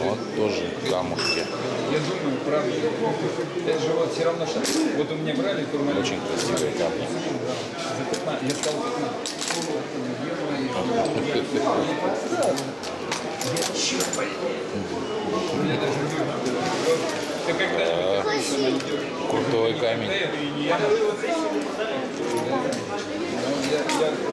Вот тоже камушки. Я думаю, правда. Это же вот все равно, что вот у меня брали турмалин. Очень красивые камни. За 15. Я сказал 15. У меня даже ты когда Крутой камень.